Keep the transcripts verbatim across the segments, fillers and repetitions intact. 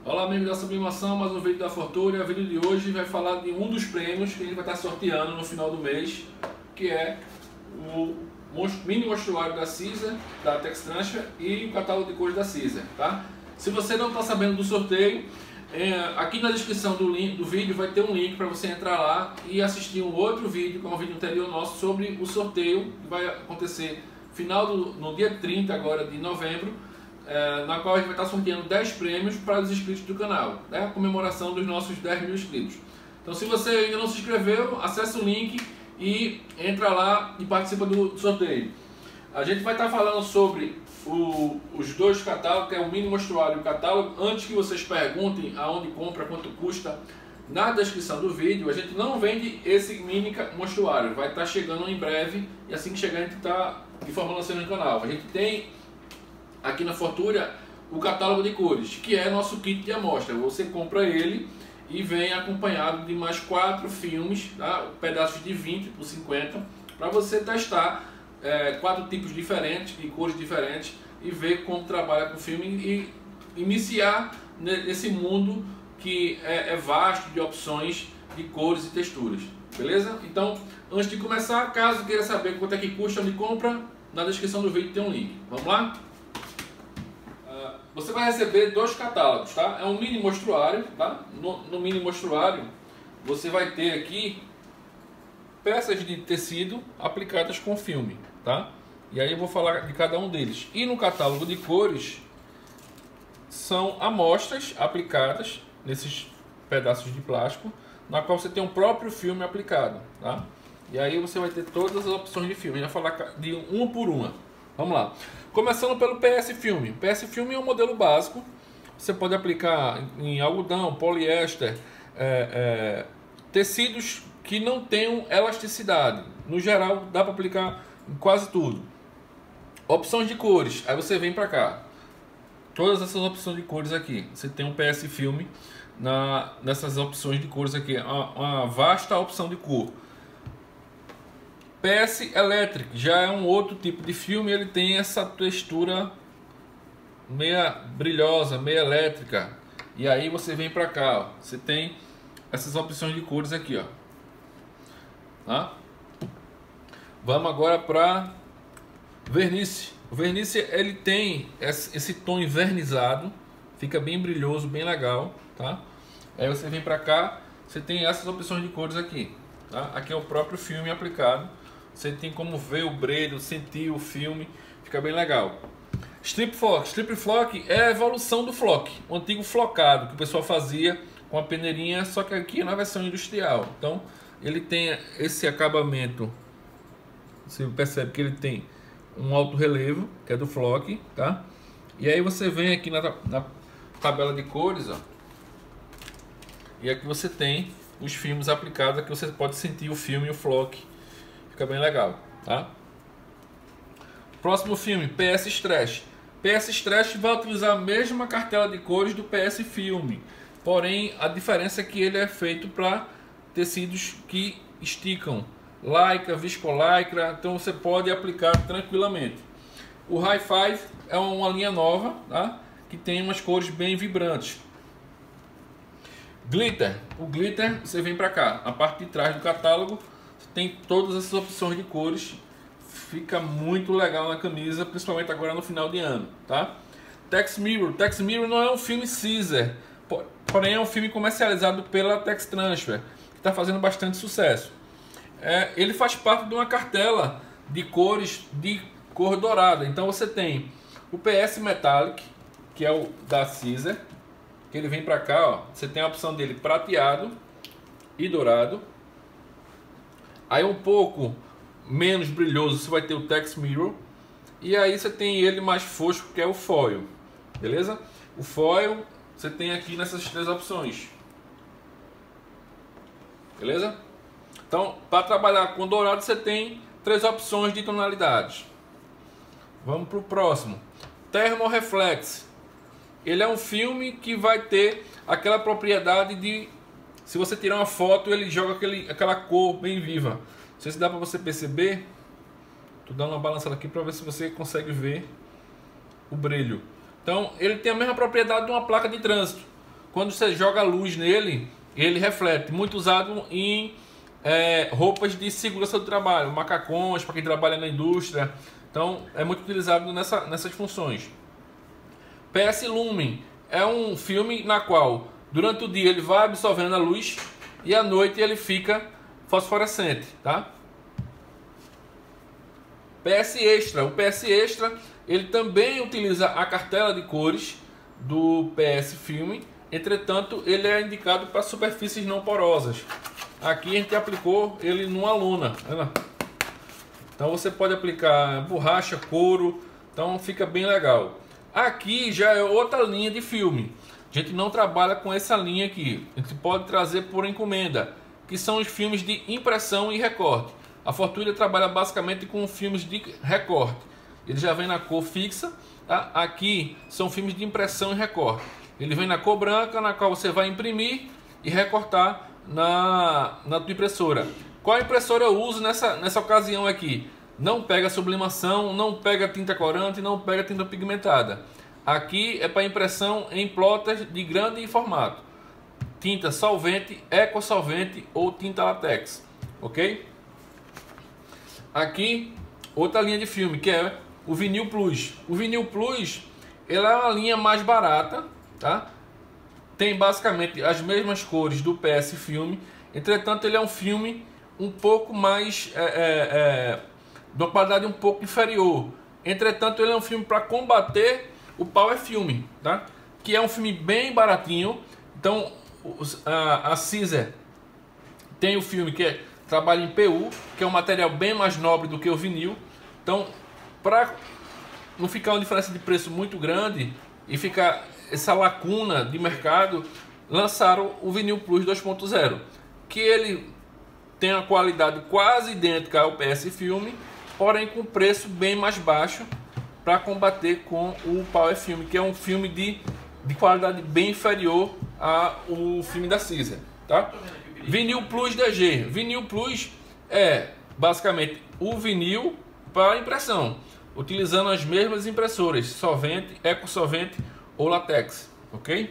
Olá, amigos da Sublimação, mais um vídeo da Fortuna. O vídeo de hoje vai falar de um dos prêmios que a gente vai estar sorteando no final do mês, que é o mini mostruário da Caesar, da Textransfer, e o catálogo de cores da Caesar, tá? Se você não está sabendo do sorteio, é, aqui na descrição do, link, do vídeo vai ter um link para você entrar lá e assistir um outro vídeo, que é um vídeo anterior nosso, sobre o sorteio que vai acontecer final do, no dia trinta agora de novembro, é, na qual a gente vai estar sorteando dez prêmios para os inscritos do canal, né? A comemoração dos nossos dez mil inscritos. Então, se você ainda não se inscreveu, acesse o link e entra lá e participa do sorteio. A gente vai estar falando sobre o, os dois catálogos, que é o mini mostruário e o catálogo. Antes que vocês perguntem aonde compra, quanto custa, na descrição do vídeo, a gente não vende esse mini mostruário, vai estar chegando em breve, e assim que chegar a gente está informando você no canal. A gente tem aqui na Fortuna o catálogo de cores, que é nosso kit de amostra. Você compra ele e vem acompanhado de mais quatro filmes, tá? Pedaços de vinte por cinquenta, para você testar é, quatro tipos diferentes, de cores diferentes, e ver como trabalha com o filme e iniciar nesse mundo que é, é vasto de opções de cores e texturas, beleza? Então, antes de começar, caso queira saber quanto é que custa, onde compra, na descrição do vídeo tem um link. Vamos lá? Você vai receber dois catálogos, tá? É um mini mostruário, tá? No, no mini mostruário você vai ter aqui peças de tecido aplicadas com filme, tá? E aí eu vou falar de cada um deles. E no catálogo de cores são amostras aplicadas nesses pedaços de plástico, na qual você tem um próprio filme aplicado, tá? E aí você vai ter todas as opções de filme. Eu vou falar de uma por uma. Vamos lá. Começando pelo P S Filme. P S Filme é um modelo básico. Você pode aplicar em algodão, poliéster, é, é, tecidos que não tenham elasticidade. No geral, dá para aplicar em quase tudo. Opções de cores. Aí você vem para cá. Todas essas opções de cores aqui. Você tem um P S Filme na, nessas opções de cores aqui. Uma, uma vasta opção de cor. P S Electric já é um outro tipo de filme, ele tem essa textura meia brilhosa, meia elétrica. E aí você vem para cá, ó, você tem essas opções de cores aqui, ó. Tá? Vamos agora para verniz. O verniz ele tem esse tom invernizado, fica bem brilhoso, bem legal, tá? Aí você vem para cá, você tem essas opções de cores aqui, tá? Aqui é o próprio filme aplicado. Você tem como ver o brilho, sentir o filme, fica bem legal. Strip Flock. Strip Flock é a evolução do flock, o antigo flocado que o pessoal fazia com a peneirinha, só que aqui é na versão industrial. Então ele tem esse acabamento, você percebe que ele tem um alto relevo, que é do flock, tá? E aí você vem aqui na, na tabela de cores, ó, e aqui você tem os filmes aplicados, aqui você pode sentir o filme e o flock. Fica bem legal, tá? Próximo filme, P S Stretch. P S Stretch vai utilizar a mesma cartela de cores do P S Filme, porém a diferença é que ele é feito para tecidos que esticam, lycra, viscolycra, então você pode aplicar tranquilamente. O High Five é uma linha nova, tá? Que tem umas cores bem vibrantes. Glitter. O glitter, você vem para cá, a parte de trás do catálogo tem todas essas opções de cores, fica muito legal na camisa, principalmente agora no final de ano, tá? Tex Mirror. Tex Mirror não é um filme Caesar, porém é um filme comercializado pela Textransfer, que está fazendo bastante sucesso. É, ele faz parte de uma cartela de cores de cor dourada. Então você tem o P S Metallic, que é o da Caesar, que ele vem para cá, ó, você tem a opção dele prateado e dourado. Aí um pouco menos brilhoso você vai ter o Tex Mirror. E aí você tem ele mais fosco, que é o Foil. Beleza? O Foil você tem aqui nessas três opções. Beleza? Então, para trabalhar com dourado você tem três opções de tonalidades. Vamos para o próximo. Thermoreflex. Ele é um filme que vai ter aquela propriedade de... Se você tirar uma foto, ele joga aquele, aquela cor bem viva. Não sei se dá para você perceber. Estou dando uma balançada aqui para ver se você consegue ver o brilho. Então, ele tem a mesma propriedade de uma placa de trânsito. quando você joga luz nele, ele reflete. Muito usado em é, roupas de segurança do trabalho, macacões, para quem trabalha na indústria. Então é muito utilizado nessa, nessas funções. P S Lumen é um filme na qual durante o dia ele vai absorvendo a luz e à noite ele fica fosforescente, tá? P S Extra, o P S Extra ele também utiliza a cartela de cores do P S Filme, entretanto ele é indicado para superfícies não porosas. Aqui a gente aplicou ele numa lona, olha. Então você pode aplicar borracha, couro, então fica bem legal. Aqui já é outra linha de filme. A gente não trabalha com essa linha aqui. A gente pode trazer por encomenda, que são os filmes de impressão e recorte. A Fortuna trabalha basicamente com filmes de recorte. Ele já vem na cor fixa, tá? Aqui são filmes de impressão e recorte. Ele vem na cor branca, na qual você vai imprimir e recortar na, na tua impressora. Qual impressora eu uso nessa, nessa ocasião aqui? Não pega sublimação, não pega tinta corante, não pega tinta pigmentada. Aqui é para impressão em plotters de grande formato. Tinta solvente, ecosolvente ou tinta látex, ok? Aqui outra linha de filme que é o Vinil Plus. O Vinil Plus ela é uma linha mais barata, tá? Tem basicamente as mesmas cores do P S Filme, entretanto ele é um filme um pouco mais é, é, é, de uma qualidade um pouco inferior. Entretanto ele é um filme para combater o Power Filme, tá? Que é um filme bem baratinho. Então a, a Caesar tem o filme que é, trabalha em P U, que é um material bem mais nobre do que o vinil. Então para não ficar uma diferença de preço muito grande e ficar essa lacuna de mercado, lançaram o Vinil Plus dois ponto zero, que ele tem uma qualidade quase idêntica ao P S Filme, porém com preço bem mais baixo para combater com o Power Filme, que é um filme de, de qualidade bem inferior ao filme da Caesar, tá? Vinil Plus D G. Vinil Plus é basicamente o vinil para impressão, utilizando as mesmas impressoras, solvente, ecosolvente ou látex, ok?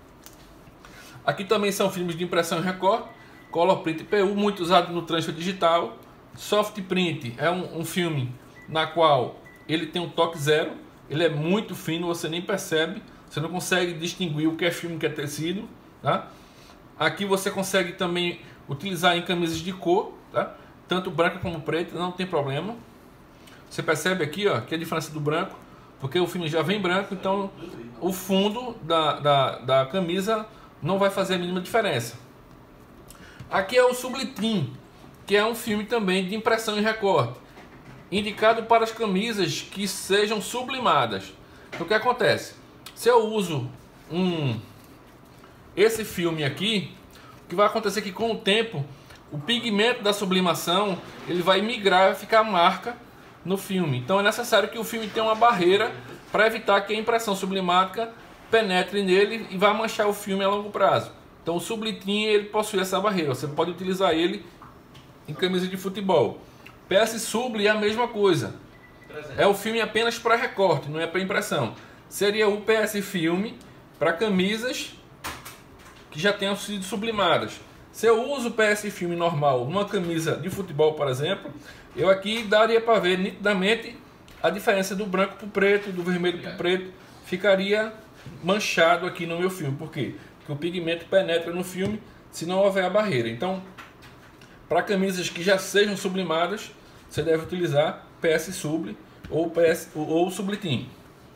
Aqui também são filmes de impressão e recorte, Color Print P U, muito usado no transfer digital. Soft Print é um, um filme na qual ele tem um toque zero, ele é muito fino, você nem percebe, você não consegue distinguir o que é filme e o que é tecido, tá? Aqui você consegue também utilizar em camisas de cor, tá? Tanto branca como preta, não tem problema. Você percebe aqui, ó, que a diferença do branco, porque o filme já vem branco, então o fundo da, da, da camisa não vai fazer a mínima diferença. Aqui é o Sublitim, que é um filme também de impressão e recorte, indicado para as camisas que sejam sublimadas. Então, o que acontece? Se eu uso um, esse filme aqui, o que vai acontecer é que com o tempo, o pigmento da sublimação ele vai migrar, vai ficar marca no filme. Então é necessário que o filme tenha uma barreira para evitar que a impressão sublimática penetre nele e vá manchar o filme a longo prazo. Então o Sublitim ele possui essa barreira, você pode utilizar ele em camisa de futebol. P S Subli é a mesma coisa, é o filme apenas para recorte, não é para impressão. Seria o P S Filme para camisas que já tenham sido sublimadas. Se eu uso o P S Filme normal numa camisa de futebol, por exemplo, eu aqui daria para ver nitidamente a diferença do branco para o preto, do vermelho para o preto, ficaria manchado aqui no meu filme. Por quê? Porque o pigmento penetra no filme se não houver a barreira. Então, para camisas que já sejam sublimadas, você deve utilizar P S Subli ou, P S, ou Sublitim.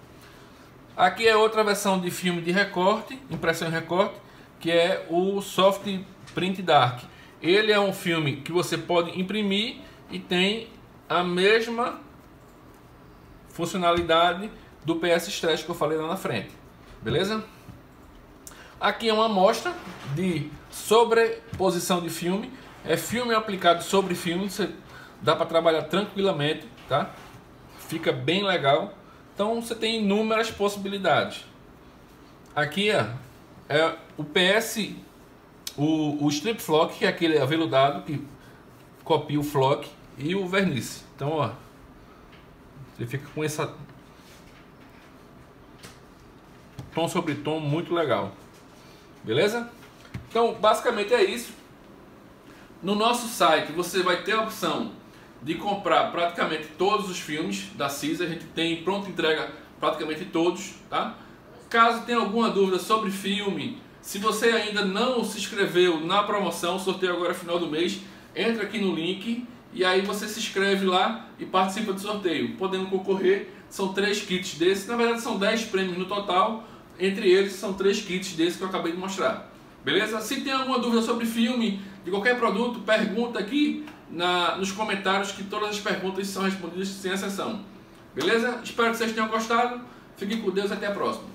Aqui é outra versão de filme de recorte, impressão em recorte, que é o Soft Print Dark. Ele é um filme que você pode imprimir e tem a mesma funcionalidade do P S Stretch que eu falei lá na frente. Beleza? Aqui é uma amostra de sobreposição de filme. É filme aplicado sobre filme. Você dá para trabalhar tranquilamente, tá? Fica bem legal. Então você tem inúmeras possibilidades. Aqui ó, é o P S, o, o Strip Flock, que é aquele aveludado que copia o flock, e o verniz. Então ó, você fica com essa tom sobre tom muito legal. Beleza? Então, basicamente é isso. No nosso site você vai ter a opção de comprar praticamente todos os filmes da Caesar. A gente tem pronta entrega praticamente todos, tá? Caso tenha alguma dúvida sobre filme, se você ainda não se inscreveu na promoção, sorteio agora final do mês, entra aqui no link e aí você se inscreve lá e participa do sorteio, podendo concorrer. São três kits desses, na verdade são dez prêmios no total, entre eles são três kits desses que eu acabei de mostrar. Beleza? Se tem alguma dúvida sobre filme, de qualquer produto, pergunta aqui na, nos comentários, que todas as perguntas são respondidas sem exceção. Beleza? Espero que vocês tenham gostado. Fiquem com Deus, até a próxima.